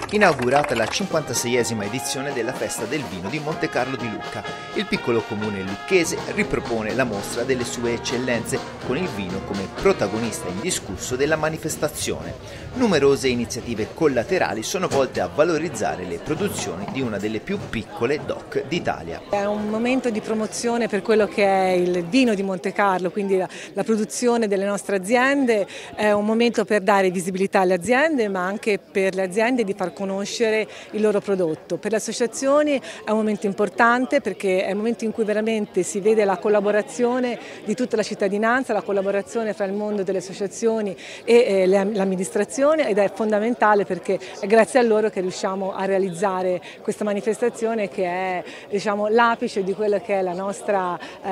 Inaugurata la 56esima edizione della Festa del Vino di Montecarlo di Lucca, il piccolo comune lucchese ripropone la mostra delle sue eccellenze con il vino come protagonista indiscusso della manifestazione. Numerose iniziative collaterali sono volte a valorizzare le produzioni di una delle più piccole DOC d'Italia. È un momento di promozione per quello che è il vino di Montecarlo, quindi la produzione delle nostre aziende, è un momento per dare visibilità alle aziende ma anche per le aziende di far conoscere il loro prodotto. Per le associazioni è un momento importante perché è il momento in cui veramente si vede la collaborazione di tutta la cittadinanza, la collaborazione fra il mondo delle associazioni e l'amministrazione, ed è fondamentale perché è grazie a loro che riusciamo a realizzare questa manifestazione che è, diciamo, l'apice di quello che è la nostra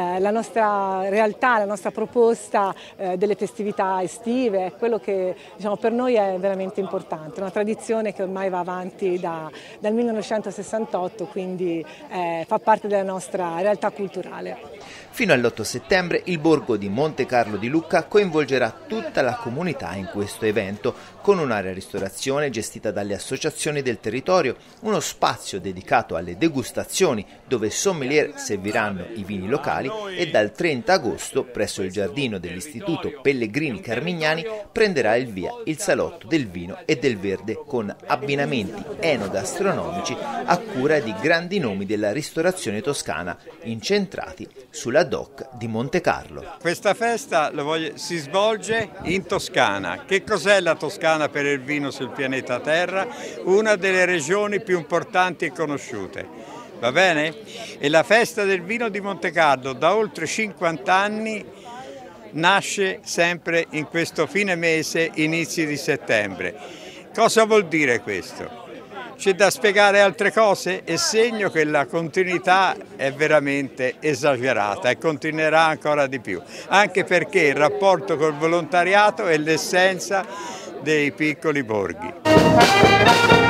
realtà, la nostra proposta delle festività estive. È quello che, diciamo, per noi è veramente importante, una tradizione che ormai va avanti dal 1968, quindi fa parte della nostra realtà culturale. Fino all'8 settembre il borgo di Montecarlo di Lucca coinvolgerà tutta la comunità in questo evento, con un'area ristorazione gestita dalle associazioni del territorio, uno spazio dedicato alle degustazioni dove sommelier serviranno i vini locali e dal 30 agosto presso il giardino dell'Istituto Pellegrini Carmignani prenderà il via il Salotto del Vino e del Verde con abbinamenti enogastronomici a cura di grandi nomi della ristorazione toscana incentrati sulla DOC di Montecarlo. Questa festa si svolge in Toscana. Che cos'è la Toscana per il vino sul pianeta Terra? Una delle regioni più importanti e conosciute. Va bene? E la festa del vino di Montecarlo da oltre 50 anni nasce sempre in questo fine mese, inizi di settembre. Cosa vuol dire questo? C'è da spiegare altre cose? È segno che la continuità è veramente esagerata e continuerà ancora di più, anche perché il rapporto col volontariato è l'essenza dei piccoli borghi.